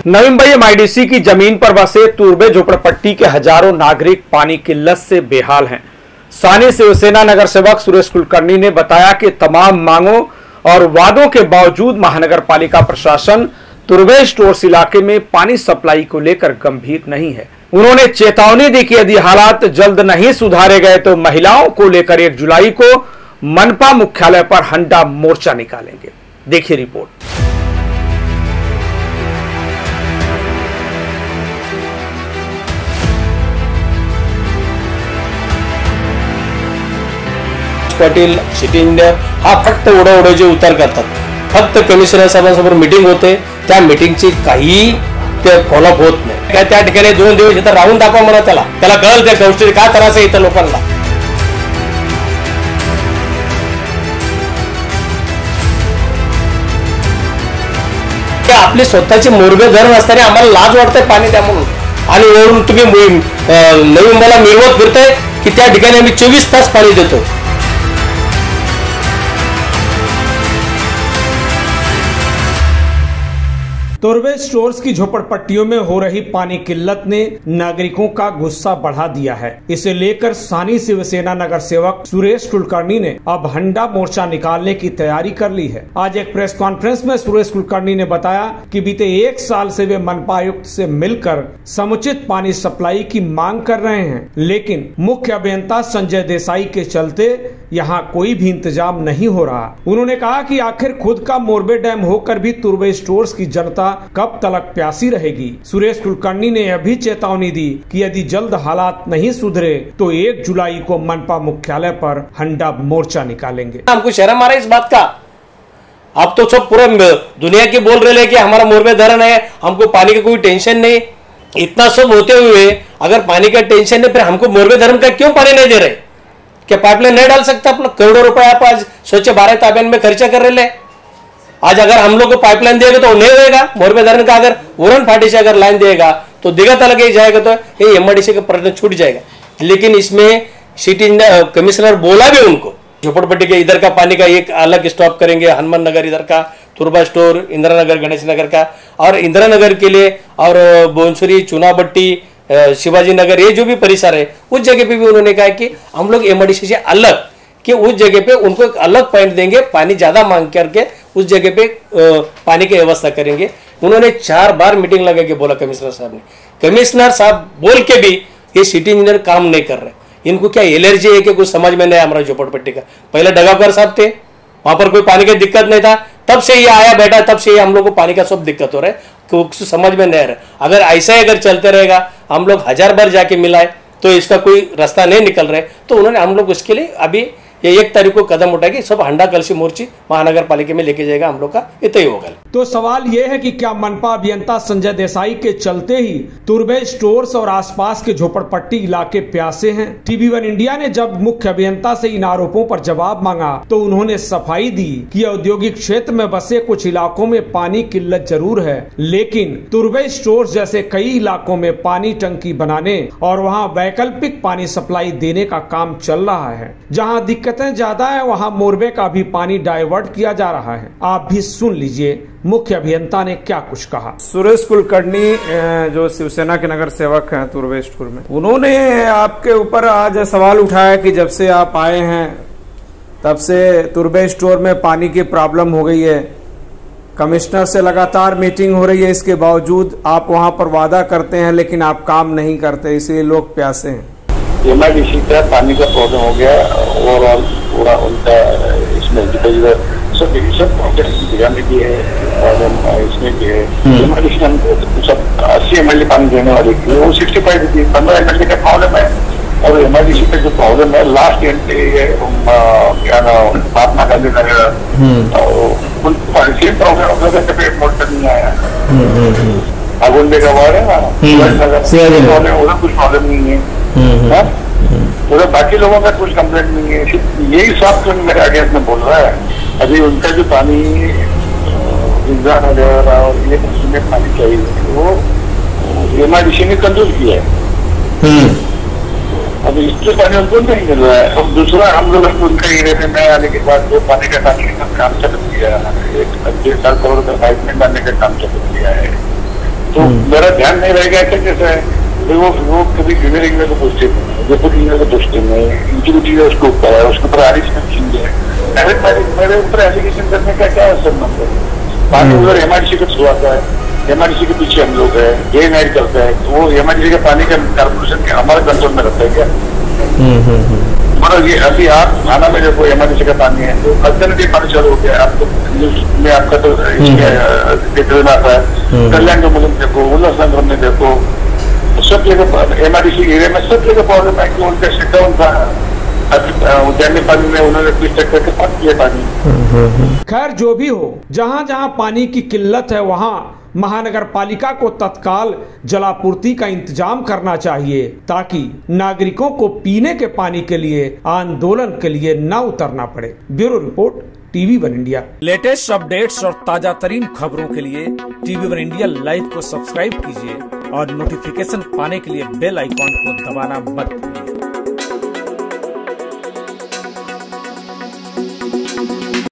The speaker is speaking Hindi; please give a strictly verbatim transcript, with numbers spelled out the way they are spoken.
नवी मुंबई एमआईडीसी की जमीन पर बसे तुर्बे झोपड़पट्टी के हजारों नागरिक पानी किल्लत से बेहाल हैं। स्थानीय शिवसेना नगर सेवक सुरेश कुलकर्णी ने बताया कि तमाम मांगों और वादों के बावजूद महानगर पालिका प्रशासन तुर्बे स्टोर्स इलाके में पानी सप्लाई को लेकर गंभीर नहीं है। उन्होंने चेतावनी दी कि यदि हालात जल्द नहीं सुधारे गए तो महिलाओं को लेकर एक जुलाई को मनपा मुख्यालय पर हंडा मोर्चा निकालेंगे। देखिए रिपोर्ट। पाटील सिटी इंजिनियर हा फक्त उडवडोचे उतार करतात। फक्त कमिशनर साहेबांसमोर मीटिंग होते, त्या मीटिंगची काही ते फॉलोअप होत नाही। काय त्या ठिकाणी दोन दिवस इथं राहून दाखवा म्हणा, त्याला त्याला कळलं त्या गोष्टी काय त्रास आहे इथं लोकांना। ते आपली स्वतःची मोरबे धरण असताना आम्हाला लाज वाटते पाणी द्या म्हणून, आणि वरून तुम्ही नवी मुंबईला मिळवत फिरताय की त्या ठिकाणी आम्ही चोवीस तास पाणी देतो। तुर्बे स्टोर्स की झोपड़पट्टियों में हो रही पानी किल्लत ने नागरिकों का गुस्सा बढ़ा दिया है। इसे लेकर स्थानीय शिवसेना नगर सेवक सुरेश कुलकर्णी ने अब हंडा मोर्चा निकालने की तैयारी कर ली है। आज एक प्रेस कॉन्फ्रेंस में सुरेश कुलकर्णी ने बताया कि बीते एक साल से वे मनपा आयुक्त से मिलकर समुचित पानी सप्लाई की मांग कर रहे हैं, लेकिन मुख्य अभियंता संजय देसाई के चलते यहाँ कोई भी इंतजाम नहीं हो रहा। उन्होंने कहा कि आखिर खुद का मोरबे डैम होकर भी तुर्बे स्टोर्स की जनता कब तक प्यासी रहेगी। सुरेश कुलकर्णी ने यह भी चेतावनी दी कि यदि जल्द हालात नहीं सुधरे तो एक जुलाई को मनपा मुख्यालय पर हंडा मोर्चा निकालेंगे। हमको शर्म आ रहा है इस बात का। अब तो सब पूरा दुनिया के बोल रहे हैं कि हमारा मोरबे धरण है, हमको पानी का कोई टेंशन नहीं। इतना सब होते हुए अगर पानी का टेंशन नहीं, फिर हमको मोरबे धरण का क्यों पानी नहीं दे रहे? क्या पाइपलाइन नहीं डाल सकता? अपना करोड़ों रुपए आप आज स्वच्छ भारत अभियान में खर्चा कर रहे हैं। आज अगर हम लोग को पाइपलाइन देगा तो नहीं होगा। मोरबे धरण का अगर उरन फाटी से अगर लाइन देगा तो दिघा तक ही जाएगा, तो ये एमआईडीसी का प्रयत्न छूट जाएगा। लेकिन इसमें सिटी कमिश्नर बोला भी उनको झोपड़पट्टी के इधर का पानी का एक अलग स्टॉप करेंगे, हनुमान नगर इधर का, तुर्बा स्टोर, इंदिरा नगर, गणेश नगर का, और इंदिरा नगर के लिए और बोनसुरी, चुनाभट्टी, शिवाजी नगर, ये जो भी परिसर है उस जगह पे भी उन्होंने कहा कि हम लोग एमआईडीसी से अलग कि उस जगह पे उनको एक अलग पॉइंट देंगे, पानी ज्यादा मांग करके उस जगह पे पानी की व्यवस्था करेंगे। उन्होंने चार बार मीटिंग लगा के बोला कमिश्नर साहब ने। कमिश्नर साहब बोल के भी ये सिटी इंजीनियर काम नहीं कर रहे। इनको क्या एलर्जी है कि कुछ समझ में नहीं हमारा झोपड़पट्टी का। पहले डगावकर साहब थे, वहां पर कोई पानी की दिक्कत नहीं था, तब से ये आया बैठा, तब से ये हम लोग को पानी का सब दिक्कत हो रहा है, कुछ समझ में नहीं आ रहा। अगर ऐसा ही अगर चलते रहेगा, हम लोग हजार बार जाके मिलाए तो इसका कोई रास्ता नहीं निकल रहा है। तो उन्होंने हम लोग उसके लिए अभी ये एक तारीख को कदम उठाएगी, सब हंडा कलसी मोर्ची महानगर पालिका में लेके जाएगा हम लोग का, इतना ही होगा। तो सवाल ये है कि क्या मनपा अभियंता संजय देसाई के चलते ही तुर्बे स्टोर्स और आसपास के झोपड़पट्टी इलाके प्यासे हैं? टीवी वन इंडिया ने जब मुख्य अभियंता से इन आरोपों पर जवाब मांगा तो उन्होंने सफाई दी कि औद्योगिक क्षेत्र में बसे कुछ इलाकों में पानी किल्लत जरूर है, लेकिन तुर्बे स्टोर्स जैसे कई इलाकों में पानी टंकी बनाने और वहाँ वैकल्पिक पानी सप्लाई देने का काम चल रहा है। जहाँ दिक्कत ज्यादा है वहाँ मोरबे का भी पानी डाइवर्ट किया जा रहा है। आप भी सुन लीजिए मुख्य अभियंता ने क्या कुछ कहा। सुरेश कुलकर्णी जो शिवसेना के नगर सेवक हैं तुर्बे स्टोर में, उन्होंने आपके ऊपर आज सवाल उठाया कि जब से आप आए हैं तब से तुर्बे स्टोर में पानी की प्रॉब्लम हो गई है। कमिश्नर से लगातार मीटिंग हो रही है, इसके बावजूद आप वहां पर वादा करते हैं लेकिन आप काम नहीं करते, इसलिए लोग प्यासे हैं। एमआईडीसी का पानी का प्रॉब्लम हो गया ओवरऑल पूरा उनका, इसमें सब सब प्रॉब्लम में भी है, इसमें भी है। एमआईडीसी हमको सब अस्सी एम एल पानी देने वाली थी, वो सिक्सटी फाइव थी, पंद्रह एम एल का प्रॉब्लम है। और एमआईडीसी का जो प्रॉब्लम है लास्ट एंड पे क्या नाम Mahatma Gandhi Nagar, same problem motor नहीं आया। अगुंडे का वार्ड है ना, उधर कुछ प्रॉब्लम नहीं है, उधर बाकी लोगों का कुछ कंप्लेंट नहीं है। यही सब तो मेरे अगेंस्ट में बोल रहा है। अभी उनका जो पानी इंसान वगैरह और ये में पानी चाहिए वो एमआईडीसी ने कंट्रोल किया है। अभी इससे पानी उनको नहीं मिल रहा है। अब दूसरा हम लोग उनका एरिया में आने के बाद जो पानी का टांकी का काम चालू किया, एक डेढ़ साल करोड़ का पाइपलाइन डालने का काम चालू किया है। तो मेरा ध्यान नहीं रहेगा ऐसे कैसे है। वो वो कभी जूनियर इंजीनियर को पूछते नहीं, डेप्यूटी इंजीनियर को पूछते नहीं, इंजीनियर उसके ऊपर है, उसके ऊपर एडिशनल चीज है। मेरे मेरे ऊपर एलिगेशन करने का क्या संबंध है? पानी उधर एमआईडीसी का थ्रू आता है, एमआईडीसी के पीछे हम लोग है, डे नाइट करता है, तो वो एमआईडीसी के पानी का कार्पोरेशन के हमारे कंट्रोल में रहता है क्या? मतलब ये अभी आप थाना में देखो एमआईडीसी का पानी है, तो अल्टरनेटिव पानी चालू हो गया। आपको न्यूज में आपका तो इसके आता है, कल्याण का मुलम देखो, उल्लासनगर में देखो, सब जगह एमआईडीसी एरिया में सब जगह प्रॉब्लम है कि उनका शटडाउन था। उद्यान पानी में उन्होंने कुछ चेक करके पानी किया पानी। खैर जो भी हो, जहाँ जहाँ पानी की किल्लत है वहाँ महानगर पालिका को तत्काल जलापूर्ति का इंतजाम करना चाहिए, ताकि नागरिकों को पीने के पानी के लिए आंदोलन के लिए न उतरना पड़े। Bureau report, TV one India. Latest updates और ताजा तरीन खबरों के लिए टीवी वन इंडिया लाइव को सब्सक्राइब कीजिए और नोटिफिकेशन पाने के लिए बेल आइकॉन को दबाना मत भूलिए।